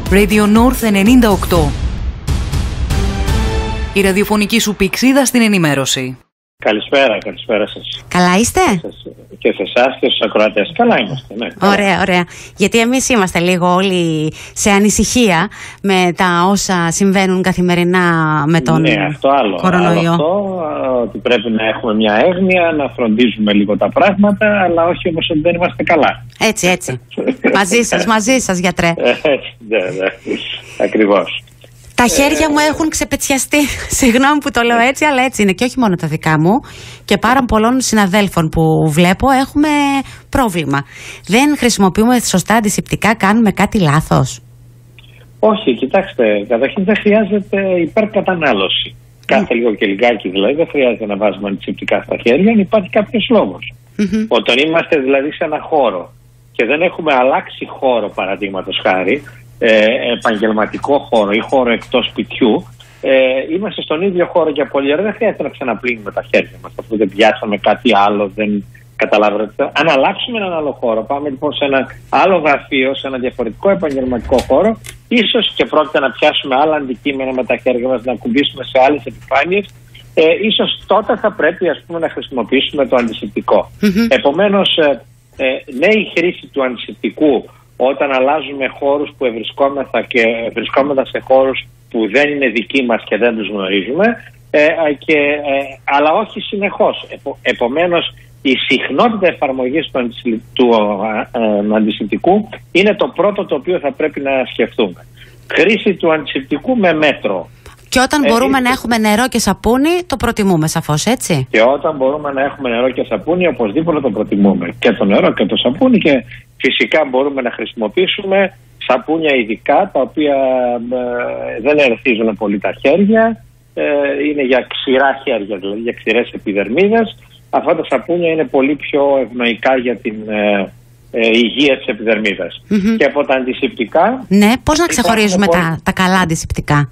Radio North 98. Η ραδιοφωνική σου πηξίδα στην ενημέρωση. Καλησπέρα σας. Καλά είστε? Και σε εσάς και στους ακροατές. Καλά είμαστε, ναι. Ωραία. Γιατί εμείς είμαστε λίγο όλοι σε ανησυχία με τα όσα συμβαίνουν καθημερινά με τον κορονοϊό. Αυτό, ότι πρέπει να έχουμε μια έγνοια, να φροντίζουμε λίγο τα πράγματα, αλλά όχι όμως ότι δεν είμαστε καλά. Έτσι. μαζί σας γιατρέ. Ναι, ακριβώς. Τα χέρια μου έχουν ξεπετσιαστεί. Συγγνώμη που το λέω έτσι, αλλά έτσι είναι. Και όχι μόνο τα δικά μου. Και πάρα πολλών συναδέλφων που βλέπω έχουμε πρόβλημα. Δεν χρησιμοποιούμε σωστά αντισηπτικά, κάνουμε κάτι λάθος? Όχι, κοιτάξτε. Καταρχήν δεν χρειάζεται υπερκατανάλωση. Κάθε λίγο και λιγάκι δηλαδή δεν χρειάζεται να βάζουμε αντισηπτικά στα χέρια, αν υπάρχει κάποιος λόγος. Όταν είμαστε δηλαδή σε ένα χώρο και δεν έχουμε αλλάξει χώρο, παραδείγματος χάρη, επαγγελματικό χώρο ή χώρο εκτός σπιτιού, είμαστε στον ίδιο χώρο για πολλή ώρα, δεν χρειάζεται να ξαναπλύνουμε τα χέρια μας αφού δεν πιάσαμε κάτι άλλο, δεν καταλαβαίνετε. Αν αλλάξουμε έναν άλλο χώρο, πάμε λοιπόν σε ένα άλλο γραφείο, σε ένα διαφορετικό επαγγελματικό χώρο, ίσως και πρόκειται να πιάσουμε άλλα αντικείμενα με τα χέρια μας, να κουμπίσουμε σε άλλες επιφάνειες, ίσως τότε θα πρέπει να χρησιμοποιήσουμε το αντισηπτικό. Επομένως, ναι, η χρήση του αντισηπτικού όταν αλλάζουμε χώρους που βρισκόμαστε σε χώρους που δεν είναι δικοί μας και δεν τους γνωρίζουμε, αλλά όχι συνεχώς. Επομένως, η συχνότητα εφαρμογής του αντισηπτικού είναι το πρώτο το οποίο θα πρέπει να σκεφτούμε. Χρήση του αντισηπτικού με μέτρο. Και όταν μπορούμε να έχουμε νερό και σαπούνι, το προτιμούμε σαφώς, έτσι. Και όταν μπορούμε να έχουμε νερό και σαπούνι, οπωσδήποτε το προτιμούμε. Και το νερό και το σαπούνι, και φυσικά μπορούμε να χρησιμοποιήσουμε σαπούνια ειδικά, τα οποία δεν ερεθίζουν πολύ τα χέρια, είναι για ξηρά χέρια, δηλαδή για ξηρές επιδερμίδες. Αυτά τα σαπούνια είναι πολύ πιο ευνοϊκά για την υγεία της επιδερμίδας. Και από τα αντισηπτικά... Ναι, πώς να ξεχωρίζουμε τα καλά αντισηπτικά?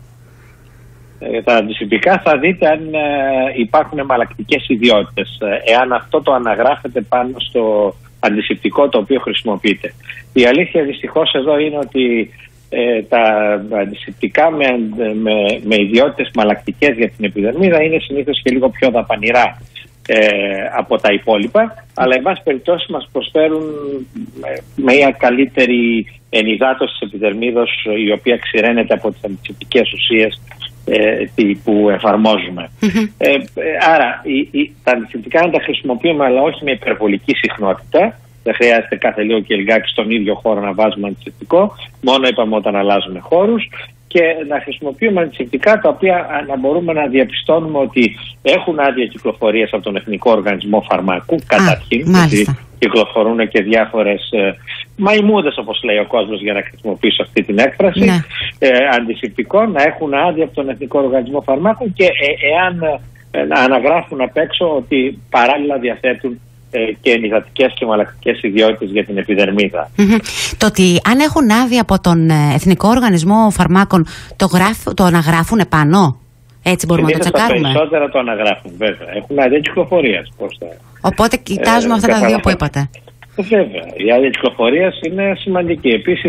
Τα αντισηπτικά θα δείτε αν υπάρχουν εναλλακτικές ιδιότητες, εάν αυτό το αναγράφεται πάνω στο αντισηπτικό το οποίο χρησιμοποιείτε. Η αλήθεια δυστυχώς εδώ είναι ότι τα αντισηπτικά με ιδιότητες εναλλακτικές για την επιδερμίδα είναι συνήθως και λίγο πιο δαπανηρά από τα υπόλοιπα, αλλά εν πάση περιπτώσει μας προσφέρουν μια καλύτερη ενυδάτωση της επιδερμίδος, η οποία ξηραίνεται από τις αντισηπτικές ουσίες που εφαρμόζουμε. Άρα τα αντισηπτικά να τα χρησιμοποιούμε, αλλά όχι με υπερβολική συχνότητα. Δεν χρειάζεται κάθε λίγο και λιγάκι στον ίδιο χώρο να βάζουμε αντισηπτικό, μόνο είπαμε όταν αλλάζουμε χώρους, και να χρησιμοποιούμε αντισηπτικά τα οποία να μπορούμε να διαπιστώνουμε ότι έχουν άδεια κυκλοφορίας από τον Εθνικό Οργανισμό Φαρμάκου, καταρχήν, γιατί κυκλοφορούν και διάφορες μαϊμούδες, όπως λέει ο κόσμος, για να χρησιμοποιήσω αυτή την έκφραση, αντισηπτικών, να έχουν άδεια από τον Εθνικό Οργανισμό Φαρμάκου, και εάν αναγράφουν απ' έξω ότι παράλληλα διαθέτουν και ενυδατικές και εναλλακτικές ιδιότητες για την επιδερμίδα. Το ότι αν έχουν άδεια από τον Εθνικό Οργανισμό Φαρμάκων, το αναγράφουν επάνω? Έτσι μπορούμε να το τσεκάρουμε? Τα περισσότερα το αναγράφουν, βέβαια. Έχουν άδεια κυκλοφορίας. Οπότε κοιτάζουμε αυτά τα δύο που είπατε. Βέβαια. Η άδεια κυκλοφορίας είναι σημαντική. Επίσης,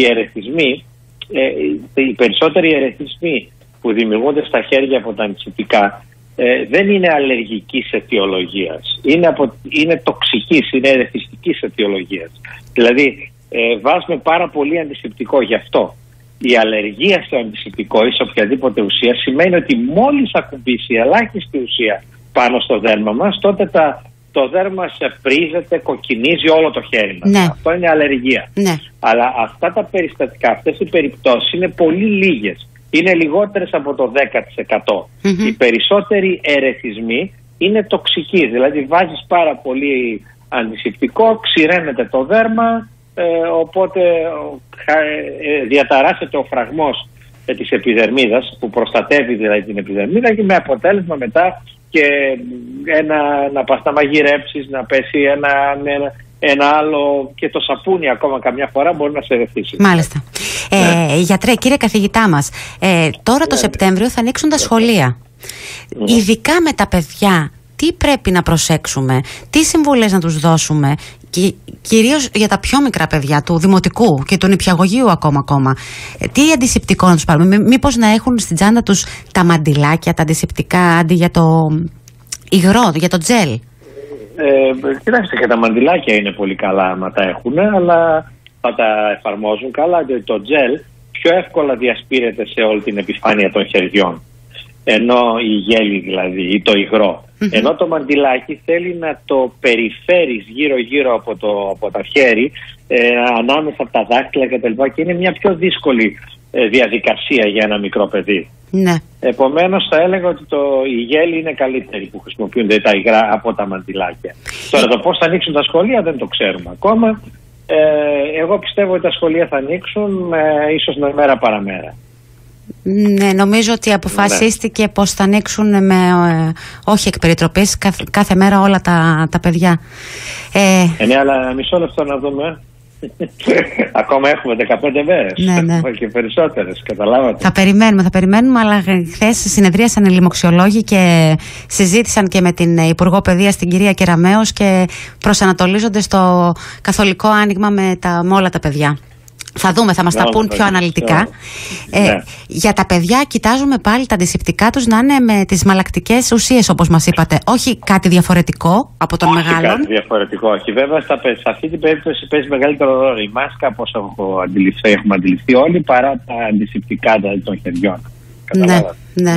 οι περισσότεροι ερεθισμοί που δημιουργούνται στα χέρια από τα αντισηπτικά δεν είναι αλλεργικής αιτιολογίας. Είναι τοξικής, είναι ερεθιστικής αιτιολογίας. Δηλαδή, βάζουμε πάρα πολύ αντισηπτικό γι' αυτό. Η αλλεργία στο αντισηπτικό ή σε οποιαδήποτε ουσία σημαίνει ότι μόλις ακουμπήσει ελάχιστη ουσία πάνω στο δέρμα μας, τότε το δέρμα σε πρίζεται, κοκκινίζει όλο το χέρι μας. Ναι. Αυτό είναι αλλεργία. Ναι. Αλλά αυτά τα περιστατικά, αυτές οι περιπτώσεις είναι πολύ λίγες. Είναι λιγότερες από το 10%. Οι περισσότεροι ερεθισμοί είναι τοξικοί. Δηλαδή βάζεις πάρα πολύ αντισηπτικό, ξηραίνεται το δέρμα, οπότε διαταράσσεται ο φραγμός της επιδερμίδας, που προστατεύει δηλαδή την επιδερμίδα, και με αποτέλεσμα μετά και να πας να μαγειρέψεις, να πέσει ένα άλλο, και το σαπούνι ακόμα καμιά φορά μπορεί να σε ερεθίσει. Μάλιστα. Γιατρέ, κύριε καθηγητά μας, τώρα το Σεπτέμβριο θα ανοίξουν τα σχολεία. Ειδικά με τα παιδιά, τι πρέπει να προσέξουμε, τι συμβουλές να τους δώσουμε, κυρίως για τα πιο μικρά παιδιά του δημοτικού και του νηπιαγωγείου ακόμα. Τι αντισηπτικό να τους πάρουμε? Μήπως να έχουν στην τσάντα τους τα μαντιλάκια, τα αντισηπτικά, αντί για το υγρό, για το τζέλ? Κοιτάξτε, και τα μαντιλάκια είναι πολύ καλά άμα τα έχουν, αλλά θα τα εφαρμόζουν καλά, διότι το τζέλ πιο εύκολα διασπείρεται σε όλη την επιφάνεια των χεριών. Ενώ η γέλη δηλαδή ή το υγρό. Ενώ το μαντιλάκι θέλει να το περιφέρεις γύρω-γύρω από το χέρι, ανάμεσα από τα δάχτυλα κτλ. Και είναι μια πιο δύσκολη διαδικασία για ένα μικρό παιδί. Ναι. Επομένως θα έλεγα ότι η γέλη είναι καλύτερη που χρησιμοποιούνται τα υγρά από τα μαντιλάκια. Τώρα το πώς θα ανοίξουν τα σχολεία δεν το ξέρουμε ακόμα. Εγώ πιστεύω ότι τα σχολεία θα ανοίξουν ίσως με μέρα παραμέρα. Ναι, νομίζω ότι αποφασίστηκε πως θα ανοίξουν με όχι εκ περιτροπής κάθε μέρα όλα τα παιδιά. Ναι, αλλά μισό λεπτό να δούμε. Ακόμα έχουμε 15 μέρες. Ναι. Και περισσότερες, καταλάβατε. Θα περιμένουμε, αλλά χθες συνεδρίασαν οι λοιμοξιολόγοι και συζήτησαν και με την Υπουργό Παιδείας, την κυρία Κεραμέως, και προσανατολίζονται στο καθολικό άνοιγμα με όλα τα παιδιά. Θα δούμε, θα μας τα πούν πιο αναλυτικά. Για τα παιδιά κοιτάζουμε πάλι τα αντισηπτικά τους να είναι με τις μαλακτικές ουσίες, όπως μας είπατε. Όχι κάτι διαφορετικό από τον μεγάλο. Κάτι διαφορετικό, όχι. Βέβαια, σε αυτή την περίπτωση παίζει μεγαλύτερο ρόλο η μάσκα, όπως έχουμε αντιληφθεί όλοι, παρά τα αντισηπτικά των χεριών. Ναι.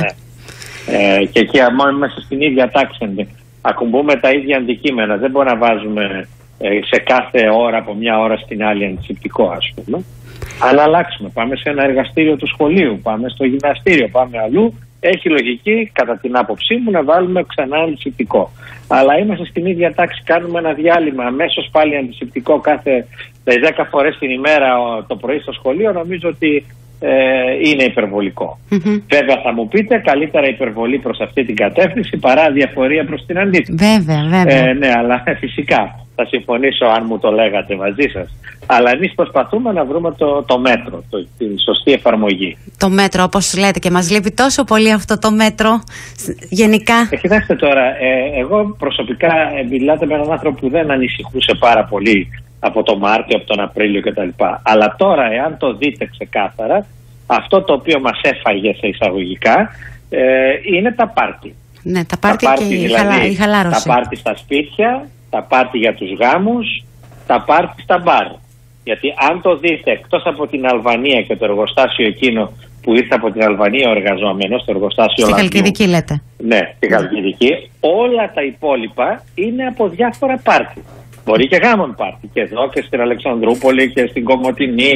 Και εκεί μόνο μέσα στην ίδια τάξη ακουμπούμε τα ίδια αντικείμενα. Δεν μπορούμε να βάζουμε σε κάθε ώρα από μια ώρα στην άλλη αντισηπτικό, ας πούμε. Αλλά αλλάξουμε. Πάμε σε ένα εργαστήριο του σχολείου, πάμε στο γυμναστήριο, πάμε αλλού. Έχει λογική, κατά την άποψή μου, να βάλουμε ξανά αντισηπτικό. Αλλά είμαστε στην ίδια τάξη, κάνουμε ένα διάλειμμα, αμέσως πάλι αντισηπτικό κάθε 10 φορές την ημέρα το πρωί στο σχολείο. Νομίζω ότι είναι υπερβολικό. Βέβαια θα μου πείτε, καλύτερα υπερβολή προς αυτή την κατεύθυνση παρά διαφορία προς την αντίθεση. Βέβαια. Ναι, αλλά φυσικά θα συμφωνήσω αν μου το λέγατε μαζί σας. Αλλά εμείς προσπαθούμε να βρούμε το μέτρο, τη σωστή εφαρμογή. Το μέτρο, όπως λέτε, και μας λείπει τόσο πολύ αυτό το μέτρο γενικά. Κοιτάξτε τώρα, εγώ προσωπικά μιλάτε με έναν άνθρωπο που δεν ανησυχούσε πάρα πολύ από το Μάρτιο, από τον Απρίλιο κτλ. Αλλά τώρα, εάν το δείτε ξεκάθαρα, αυτό το οποίο μας έφαγε σε εισαγωγικά είναι τα πάρτι. Ναι, τα πάρτι και δηλαδή, η χαλάρωση. Τα πάρτι στα σπίτια, τα πάρτι για τους γάμους, τα πάρτι στα μπαρ. Γιατί αν το δείτε, εκτός από την Αλβανία και το εργοστάσιο εκείνο που ήρθε από την Αλβανία ο εργαζόμενος, το εργοστάσιο Στη Χαλκιδική λέτε. Ναι, στη Χαλκιδική. Όλα τα υπόλοιπα είναι από διάφορα πάρτι. Μπορεί και γάμων πάρτι, και εδώ και στην Αλεξανδρούπολη και στην Κομοτηνή,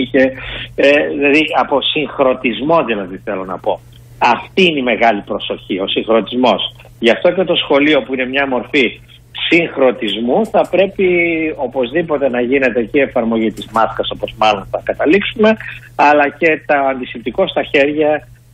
δηλαδή από συγχρονισμό, δηλαδή θέλω να πω. Αυτή είναι η μεγάλη προσοχή, ο συγχρονισμός. Γι' αυτό και το σχολείο, που είναι μια μορφή συγχρονισμού, θα πρέπει οπωσδήποτε να γίνεται και η εφαρμογή της μάσκας, όπως μάλλον θα καταλήξουμε, αλλά και το αντισηπτικό στα χέρια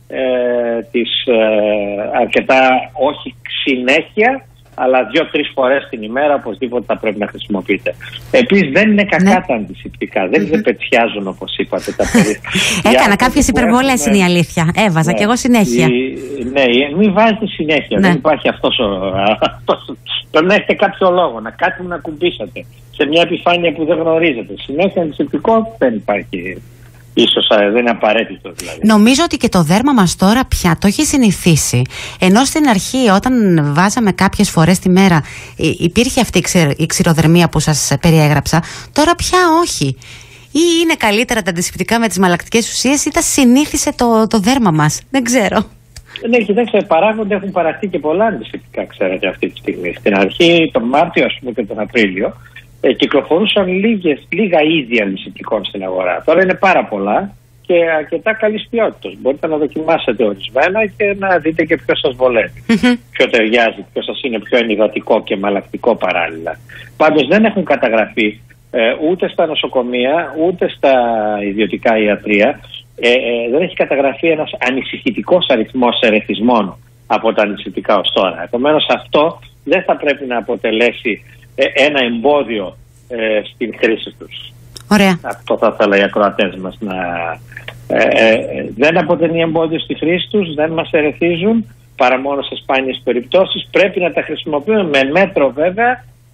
αρκετά, όχι συνέχεια, αλλά 2-3 φορές την ημέρα οπωσδήποτε θα πρέπει να χρησιμοποιείτε. Επίσης δεν είναι κακά τα αντισηπτικά, δεν ξεπετσιάζουν όπως είπατε τα παιδιά. Έκανα κάποιες υπερβολές, είναι η αλήθεια. Έβαζα και εγώ συνέχεια. Ναι, μην βάζετε συνέχεια. Δεν υπάρχει αυτός πρέπει να έχετε κάποιο λόγο, κάτι να κουμπίσατε σε μια επιφάνεια που δεν γνωρίζετε. Συνέχεια αντισηπτικό δεν υπάρχει. Ίσως δεν είναι απαραίτητο δηλαδή. Νομίζω ότι και το δέρμα μας τώρα πια το έχει συνηθίσει. Ενώ στην αρχή, όταν βάζαμε κάποιες φορές τη μέρα, υπήρχε αυτή η ξηροδερμία που σας περιέγραψα. Τώρα πια όχι. Ή είναι καλύτερα τα αντισηπτικά με τις μαλακτικές ουσίες, ή τα συνήθισε το δέρμα μας. Δεν ξέρω. Ναι, κοιτάξτε, έχουν παραχθεί και πολλά αντισηπτικά, ξέρετε, αυτή τη στιγμή. Στην αρχή, τον Μάρτιο, ας πούμε, και τον Απρίλιο, κυκλοφορούσαν λίγα είδη αντισηπτικών στην αγορά. Τώρα είναι πάρα πολλά και αρκετά καλής ποιότητας. Μπορείτε να δοκιμάσετε ορισμένα και να δείτε και ποιο σας βολεύει. Ποιο ταιριάζει, ποιο σας είναι πιο ενυδατικό και μαλακτικό παράλληλα. Πάντως δεν έχουν καταγραφεί ούτε στα νοσοκομεία ούτε στα ιδιωτικά ιατρεία. Δεν έχει καταγραφεί ένας ανησυχητικός αριθμός ερεθισμών από τα αντισηπτικά ως τώρα. Επομένως αυτό δεν θα πρέπει να αποτελέσει ένα εμπόδιο στην χρήση τους. Ωραία. Αυτό θα ήθελα οι ακροατές μας να... δεν αποτελεί εμπόδιο στη χρήση τους, δεν μας ερεθίζουν παρά μόνο σε σπάνιες περιπτώσεις. Πρέπει να τα χρησιμοποιούμε με μέτρο βέβαια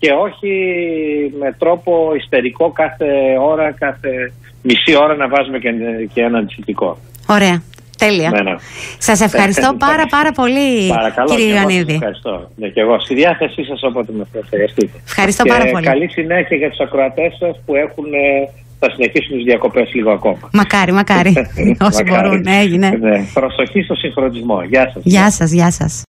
και όχι με τρόπο ιστερικό κάθε ώρα, κάθε μισή ώρα να βάζουμε και ένα αντισηπτικό. Ωραία. Τέλεια. Ναι. Σας ευχαριστώ πάρα πολύ, κύριε Ιωαννίδη. Ευχαριστώ. Ναι, και εγώ στη διάθεσή σας όποτε με χρειαστείτε. Ευχαριστώ πάρα πολύ. Καλή συνέχεια για τους ακροατές σας που θα συνεχίσουν τις διακοπές λίγο ακόμα. Μακάρι. Όσοι μπορούν. Έγινε. Ναι. Προσοχή στο συγχρονισμό. Γεια σας. Γεια σας.